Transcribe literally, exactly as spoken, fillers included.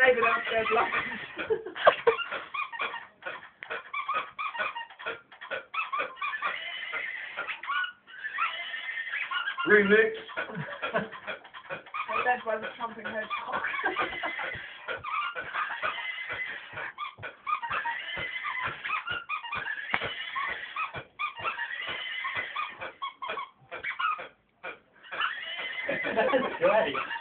David out there, blokes. Remix. They're led by the trumping hedgehog. That's great.